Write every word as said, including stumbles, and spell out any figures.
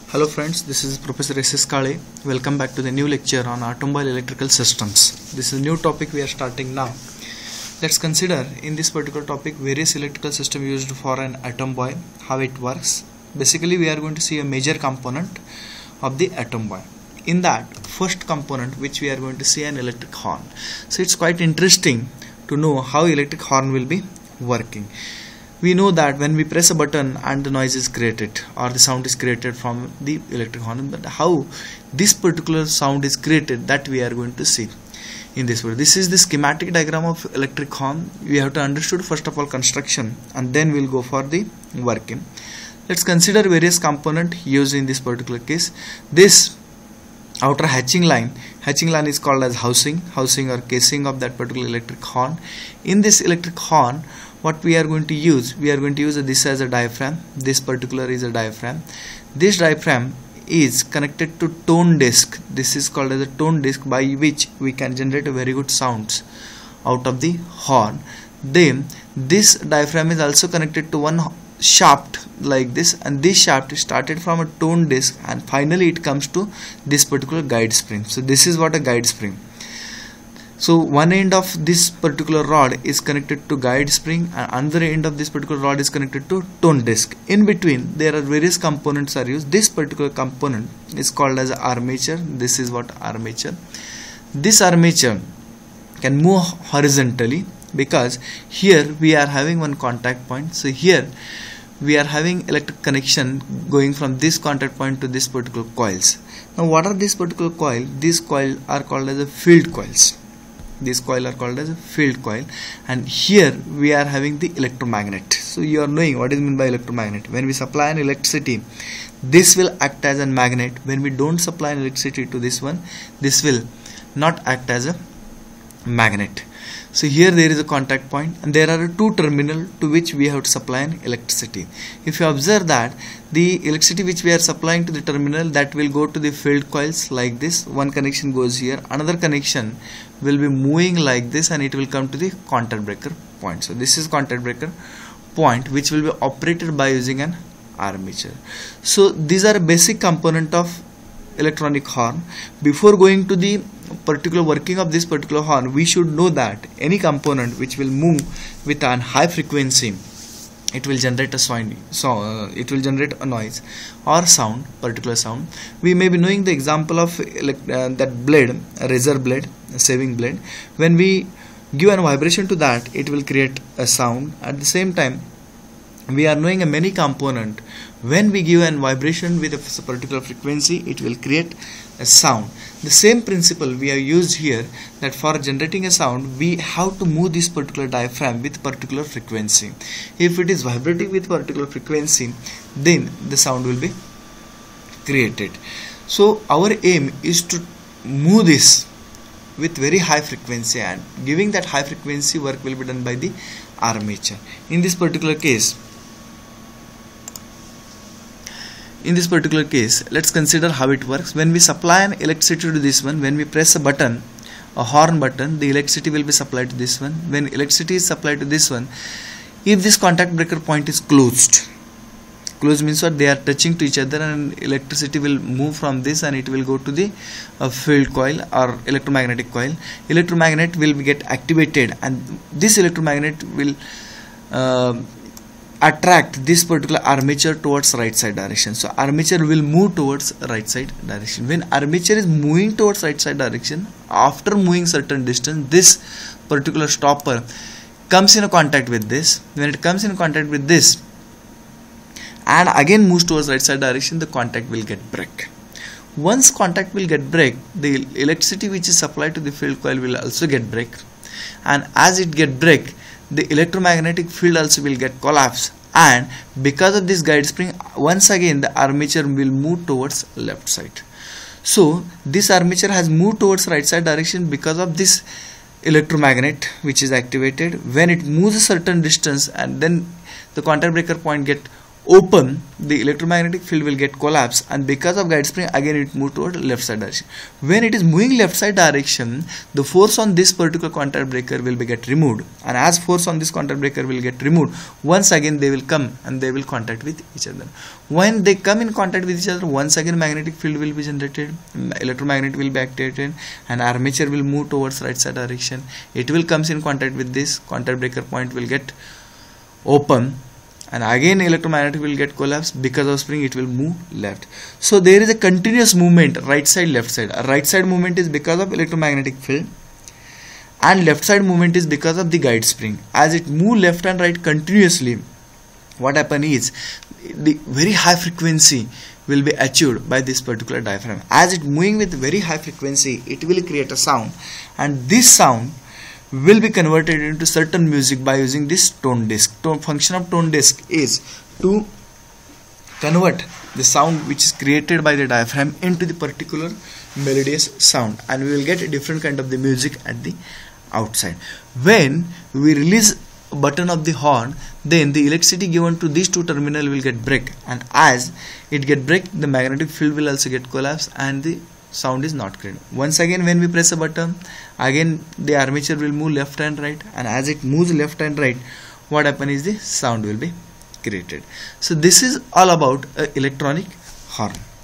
Hello friends, this is Professor S S Kale. Welcome back to the new lecture on automobile electrical systems. This is a new topic we are starting now. Let's consider in this particular topic various electrical system used for an atom boil, how it works. Basically we are going to see a major component of the atom boil. In that first component which we are going to see an electric horn. So it's quite interesting to know how electric horn will be working. We know that when we press a button and the noise is created or the sound is created from the electric horn, but how this particular sound is created, that we are going to see in this video. This is the schematic diagram of electric horn. We have to understand first of all construction and then we'll go for the working. Let's consider various components used in this particular case. This outer hatching line, hatching line is called as housing, housing or casing of that particular electric horn. In this electric horn, what we are going to use, we are going to use this as a diaphragm. This particular is a diaphragm. This diaphragm is connected to tone disc. This is called as a tone disc, by which we can generate a very good sounds out of the horn. Then this diaphragm is also connected to one shaft like this, and this shaft is started from a tone disc and finally it comes to this particular guide spring. So this is what a guide spring. So one end of this particular rod is connected to guide spring and another end of this particular rod is connected to tone disc. In between there are various components are used. This particular component is called as armature. This is what armature. This armature can move horizontally because here we are having one contact point. So here we are having electric connection going from this contact point to this particular coils. Now what are these particular coil? These coils are called as a field coils. These coils are called as a field coil, and here we are having the electromagnet. So you are knowing what is meant by electromagnet. When we supply an electricity, this will act as a magnet. When we don't supply an electricity to this one, this will not act as a magnet. So here there is a contact point and there are two terminals to which we have to supply an electricity. If you observe that the electricity which we are supplying to the terminal, that will go to the field coils like this. One connection goes here, another connection will be moving like this and it will come to the contact breaker point. So this is contact breaker point which will be operated by using an armature. So these are a basic component of electronic horn. Before going to the particular working of this particular horn, we should know that any component which will move with an high frequency, it will generate a sound, so uh, it will generate a noise or sound, particular sound. We may be knowing the example of uh, that blade, a razor blade, a saving blade. When we give a vibration to that, it will create a sound. At the same time, we are knowing a many component. When we give a vibration with a particular frequency, it will create a sound. The same principle we have used here, that for generating a sound we have to move this particular diaphragm with particular frequency. If it is vibrating with particular frequency, then the sound will be created. So our aim is to move this with very high frequency, and giving that high frequency work will be done by the armature. In this particular case, In this particular case, let's consider how it works. When we supply an electricity to this one, when we press a button, a horn button, the electricity will be supplied to this one. When electricity is supplied to this one, if this contact breaker point is closed, closed means what? They are touching to each other and electricity will move from this and it will go to the uh, field coil or electromagnetic coil. Electromagnet will get activated and this electromagnet will uh, attract this particular armature towards right side direction. So armature will move towards right side direction. When armature is moving towards right side direction, after moving certain distance, this particular stopper comes in a contact with this. When it comes in contact with this and again moves towards right side direction, the contact will get break. Once contact will get break, the electricity which is supplied to the field coil will also get break, and as it get break, the electromagnetic field also will get collapse, and because of this guide spring, once again the armature will move towards left side. So this armature has moved towards right side direction because of this electromagnet which is activated. When it moves a certain distance and then the contact breaker point get open, the electromagnetic field will get collapsed, and because of guide spring again it move toward left side direction. When it is moving left side direction, the force on this particular contact breaker will be get removed, and as force on this contact breaker will get removed, once again they will come and they will contact with each other. When they come in contact with each other, once again magnetic field will be generated, electromagnet will be activated, and armature will move towards right side direction. It will comes in contact with this contact breaker point, will get open, and again electromagnetic will get collapsed. Because of spring it will move left. So there is a continuous movement right side left side. A right side movement is because of electromagnetic field, and left side movement is because of the guide spring. As it move left and right continuously, what happen is the very high frequency will be achieved by this particular diaphragm. As it moving with very high frequency, it will create a sound, and this sound will be converted into certain music by using this tone disc. Tone function of tone disc is to convert the sound which is created by the diaphragm into the particular melodious sound, and we will get a different kind of the music at the outside. When we release a button of the horn, then the electricity given to these two terminal will get break, and as it get break, the magnetic field will also get collapsed and the sound is not created. Once again when we press a button, again the armature will move left and right, and as it moves left and right, what happen is the sound will be created. So this is all about uh, electronic horn.